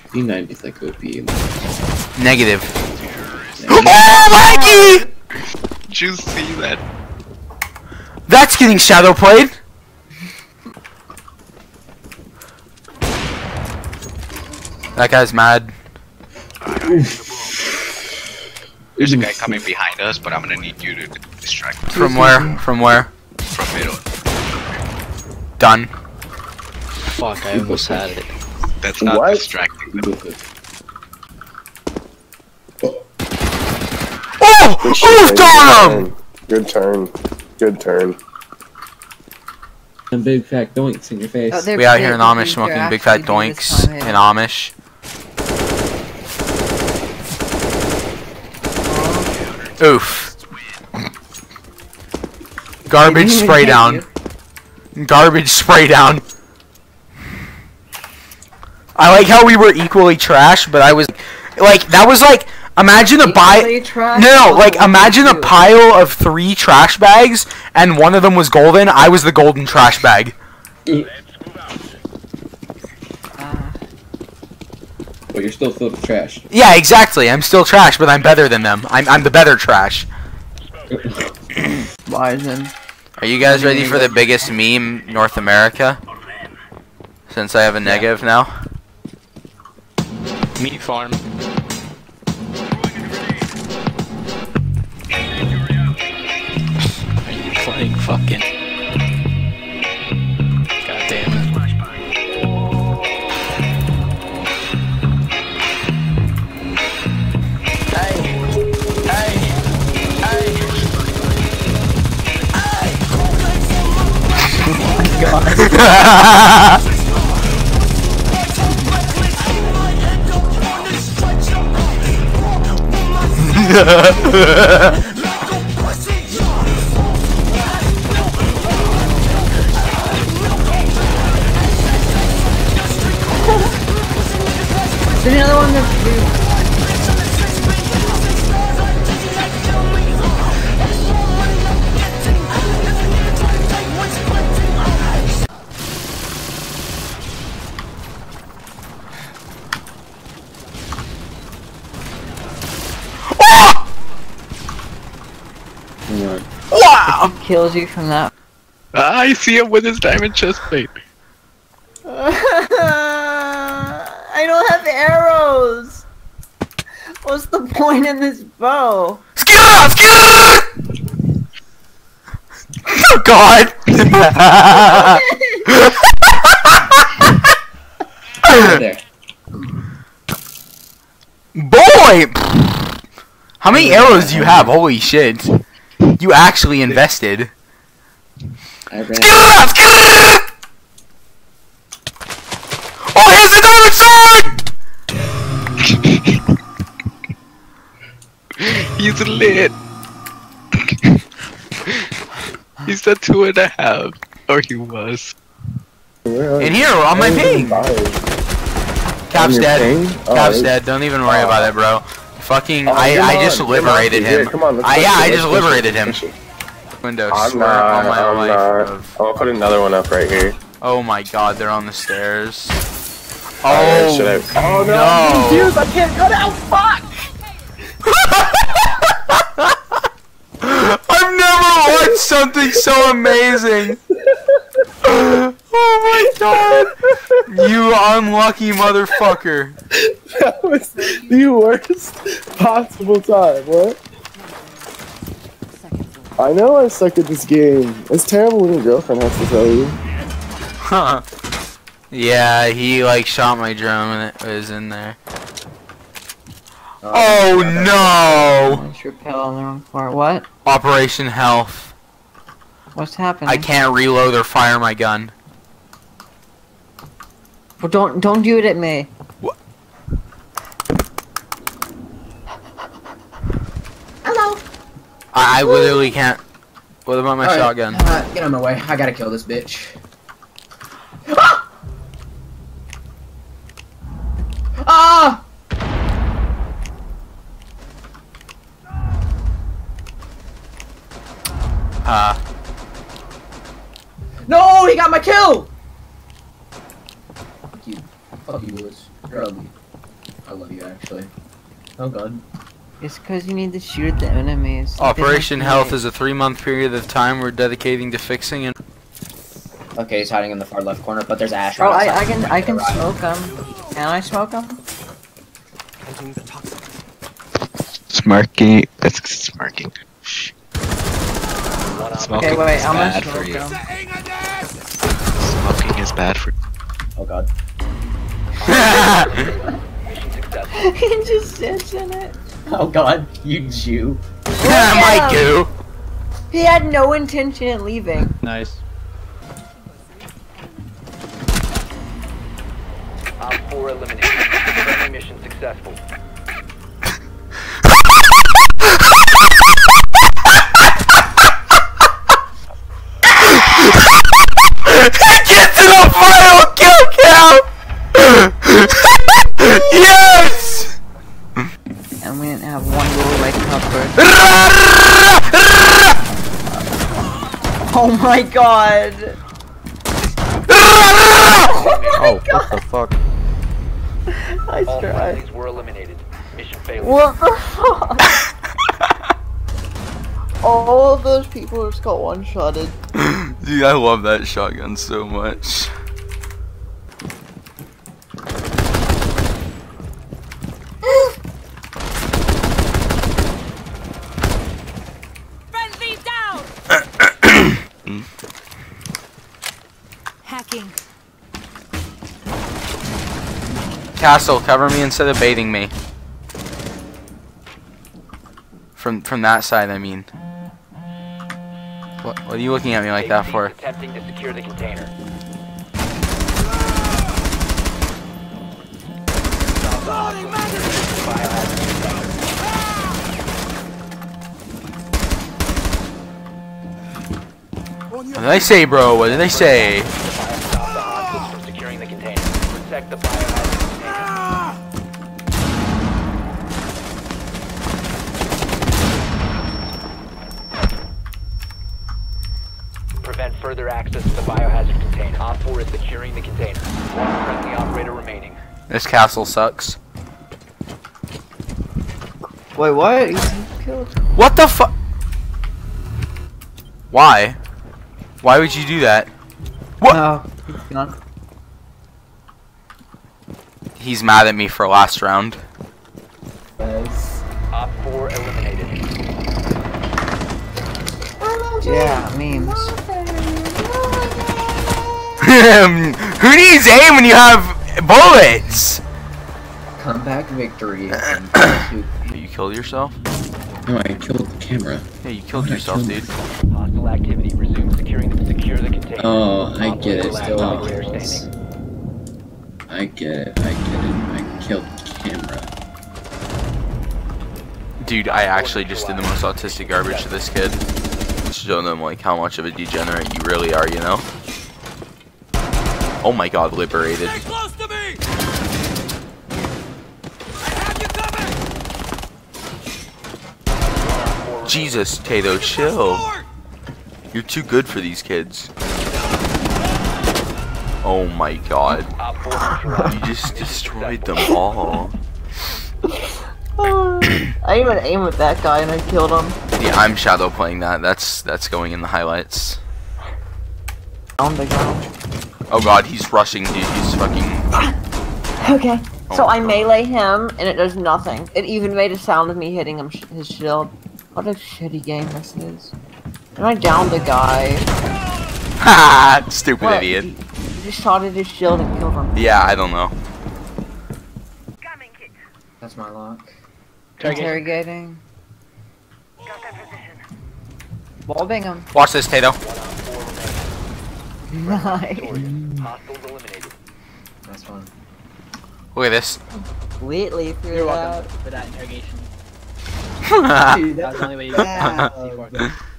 P90 is like OP. Negative. Oh, Mikey! Did you see that? That's getting shadow played. That guy's mad. There's a guy coming behind us, but I'm gonna need you to distract him. From where? From where? From middle. Done. Fuck, I almost had it. That's not What? distracting them. Oh! Good shit, Oh, baby. damn! Good turn. Good turn. And big fat doinks in your face. Oh, they're We out big, here in they're Amish big, smoking they're big fat actually big this doinks time, in yeah. Amish. Oof. Garbage Didn't even spray hit down. you. Garbage spray down. I like how we were equally trash, but I was like, that was like, imagine a Equally trash? No, like What would imagine you a do? pile of 3 trash bags, and one of them was golden. I was the golden trash bag. But you're still filled with trash. Yeah, exactly. I'm still trash, but I'm better than them. I'm the better trash. Bison. Are you guys ready for the biggest meme North America? Since I have a negative now. Meat farm. Are you playing fucking? God damn it. There's another one that's Wow! kills you from that. Ah, I see him with his diamond chest plate. I don't have arrows. What's the point in this bow? Skid! Skid! Oh God! There. Boy! How many arrows do you have? Holy shit. You actually invested. I ran. Skid! Skid! Oh, here's the diamond sword! He's lit. He's at 2.5. Or he was. In here, on my ping! Cap's your dead. ping? Oh, Cap's it- dead. Don't even worry about it, bro. Fucking, Oh, I come just on, liberated come on, him. yeah, come on, let's I push yeah, it, I let's just push it, liberated him. push it. Window, I'm swear not, on my I'm life. not. Of, I'll put another one up right here. oh my God, they're on the stairs. Alright, should Oh, I? Oh no! no. Dude, I can't cut out. Fuck! I've never watched something so amazing. Oh my God! You unlucky motherfucker. That was the worst possible time. What? I know I suck at this game. It's terrible when your girlfriend has to tell you. Huh. Yeah, he like shot my drone and it was in there. Oh no! What's your pill on the wrong part? What? Operation Health. What's happening? I can't reload or fire my gun. Well, don't do it at me. What? Hello. I literally can't. What about my Alright, shotgun? Get on my way. I gotta kill this bitch. Ah! Ah! No, he got my kill. Fuck you. Fuck you, Lewis. You're ugly. I love you, actually. Oh god. It's because you need to shoot the enemies. Operation Health is a 3-month period of time we're dedicating to fixing and. Okay, he's hiding in the far left corner, but there's Ash. Oh, right I outside. can smoke him. Can I smoke him? Smarky. That's smarking. Shh. Okay, wait, I'm gonna bad for smoke you. him. Smoking is bad for. Oh god. He just sits in it. Oh god, you Jew. My goo. He had no intention of leaving. Nice. Op 4 eliminated. Friendly mission successful. Get to the final kill count! Yes! And we didn't have one little like cover. Oh my god! Oh, what the fuck? I All tried. friendlies were eliminated. Mission failed. What the fuck? All of those people just got one-shotted. Dude, I love that shotgun so much. Friendly down! Hacking. Castle, cover me instead of baiting me. From that side, I mean. What are you looking at me like that for? Attempting to secure the container. Stop the What did they say, bro? What did they say? Stop the hostiles from securing the container. Protect the biohazard container. Prevent further access to the biohazard container. Op 4 is securing the container. One friendly operator remaining. This castle sucks. Wait, what? You killed? What the fuck? Why? Why would you do that? What? No, he's gone. He's mad at me for last round. Nice. Op 4 eliminated. Yeah, memes. Who needs aim when you have bullets? Comeback victory. You killed yourself? No, I killed the camera. Yeah, you killed How'd I yourself, kill dude. Hostile activity. Resume secure the container. Oh, I Op get 4 it. last Still operator kills. standing. I get it. I killed the camera. Dude, I actually just did the most autistic garbage to this kid. Just showing them like how much of a degenerate you really are, you know? Oh my god, liberated. Stay close to me! I have you covered! Jesus, Tato, chill. You're too good for these kids. Oh my god. Op 4 neutralized. You just destroyed them all. I even aimed at that guy and I killed him. Yeah, I'm shadow playing that. That's going in the highlights. On the ground. Oh god, he's rushing, dude. He's fucking. Okay. Oh So my I God. melee him and it does nothing. It even made a sound of me hitting him his shield. What a shitty game this is. And I downed the guy. Ha! Stupid What? idiot. He just shot at his shield and killed him. Yeah, I don't know. That's my lock. Interrogating. Wall bang him. Watch this, Tato. Nice. Hostiles eliminated. That's fun. Look at this. Completely threw You're it welcome out. for that interrogation. Dude, That's the only way you can Yeah. see for it.